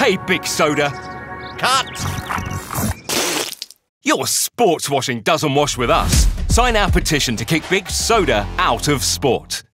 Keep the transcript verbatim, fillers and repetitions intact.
Hey, Big Soda. Cut! Your sports washing doesn't wash with us. Sign our petition to kick Big Soda out of sport.